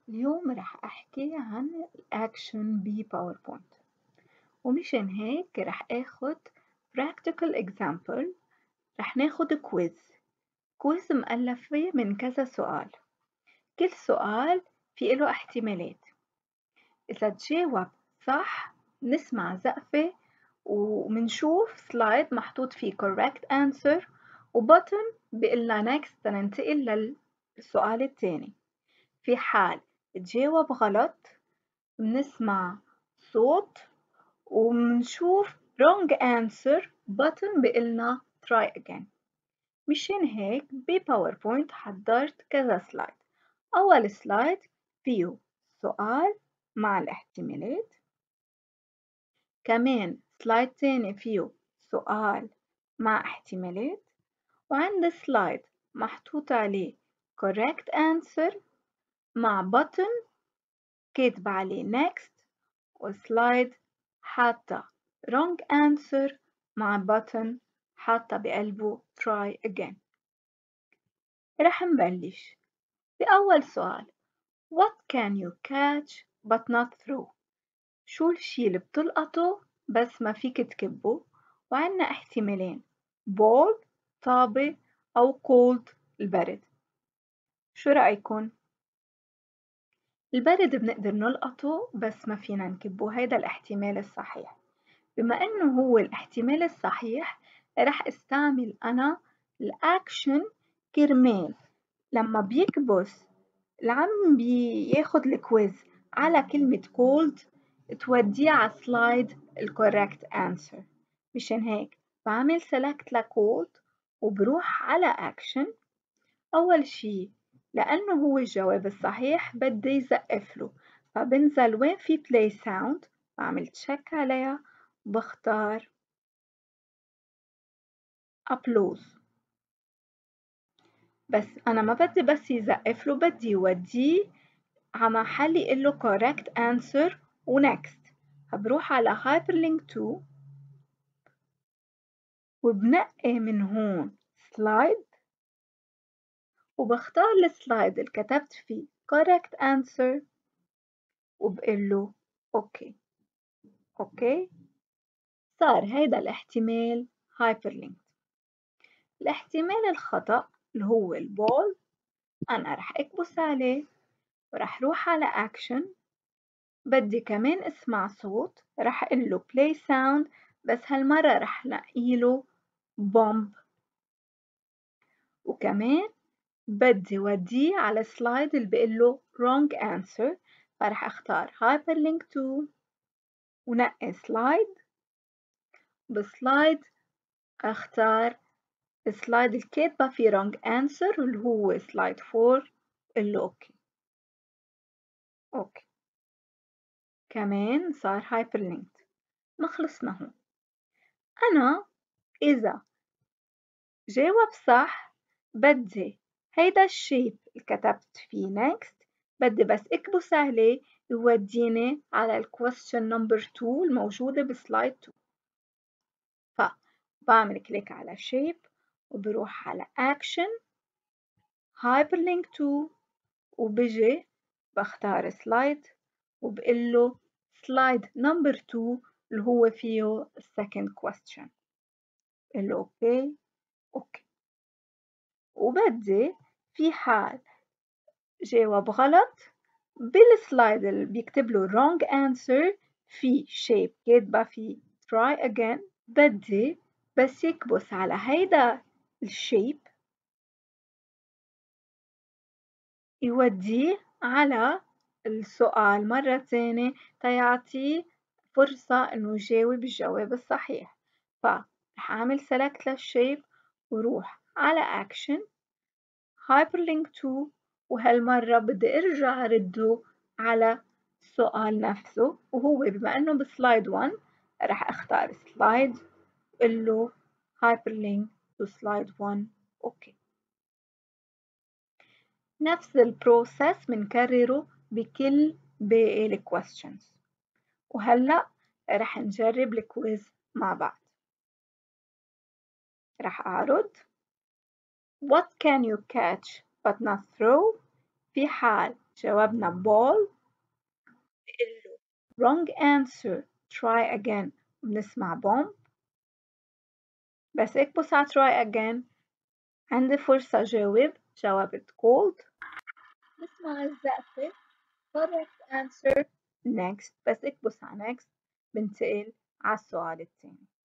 اليوم رح أحكي عن الأكشن بباوربوينت، ومشان هيك رح أخد practical example. رح ناخد كويز مؤلفة من كذا سؤال. كل سؤال في له احتمالات. إذا تجاوب صح نسمع زقفة ومنشوف سلايد محطوط فيه correct answer وبutton بيقلنا next تننتقل للسؤال التاني. في حال تجاوب غلط بنسمع صوت وبنشوف wrong answer button بيقلنا try again. مشان هيك بباوربوينت حضرت كذا سلايد. أول سلايد فيه سؤال مع الاحتمالات، كمان سلايد تاني فيه سؤال مع احتمالات، وعند سلايد محطوط عليه correct answer مع button كاتب عليه next، وسلايد حاطة wrong answer مع button حاطة بقلبه try again. رح نبلش بأول سؤال. What can you catch but not throw؟ شو الشي اللي بتلقطه بس ما فيك تكبه؟ وعنا احتمالين ball طابة أو cold البرد. شو رأيكن؟ البرد بنقدر نلقطه بس ما فينا نكبه، هيدا الاحتمال الصحيح. بما إنه هو الاحتمال الصحيح رح استعمل أنا الأكشن كرمال لما بيكبس العم بياخد الكويز على كلمة cold توديه على سلايد الكوريكت answer. مشان هيك بعمل select لcold وبروح على action. أول شي لأنه هو الجواب الصحيح بدي يزقف له، فبنزل وين في play sound بعمل تشيك عليها وبختار applause. بس أنا ما بدي بس يزقف له، بدي يوديه على محل يقول له correct answer و next. فبروح على hyperlink to وبنقي من هون slide وبختار السلايد اللي كتبت فيه correct answer وبقول له اوكي. صار هيدا الاحتمال hyperlinked. الاحتمال الخطأ اللي هو البول أنا رح أكبس عليه ورح روح على action. بدي كمان اسمع صوت، رح أقله play sound بس هالمرة رح نقيله bomb. وكمان بدي وديه على سلايد اللي بقله wrong answer، فرح اختار hyperlink to ونقي سلايد. بسلايد اختار السلايد الكاتبة فيه wrong answer اللي هو سلايد 4 اللي اوكي. كمان صار hyperlinked. ما خلصنا هون. أنا إذا جاوب صح بدي هيدا الشيب اللي كتبت فيه next بدي بس اكبس عليه يوديني على ال question number 2 الموجودة بسلايد 2. فبعمل كليك على shape وبروح على action hyperlink to وبجي بختار سلايد وبقله slide number 2 اللي هو فيه second question. بقله اوكي. وبدي في حال جاوب غلط بالسلايد اللي بيكتب له wrong answer في shape كاتبة فيه try again بدي بس يكبس على هيدا الشيب يوديه على السؤال مرة تانية تيعطيه فرصة إنه يجاوب الجواب الصحيح. فرح أعمل select للشيب وروح على action hyperlink to وهالمرة بدي ارجع ارده على السؤال نفسه، وهو بما انه بسلايد 1 راح اختار سلايد وقول له hyperlink to slide 1 اوكي. نفس البروسيس بنكرره بكل باقي الكويستشنز. وهلأ راح نجرب الكويز مع بعض. راح أعرض What can you catch but not throw؟ في حال جاوبنا ball. بقول له wrong answer try again بنسمع bomb. بس اكبس على try again عندي فرصة جاوب. جاوبت cold. نسمع الزقفة correct answer next. بس اكبس على next بنتقل على السؤال التاني.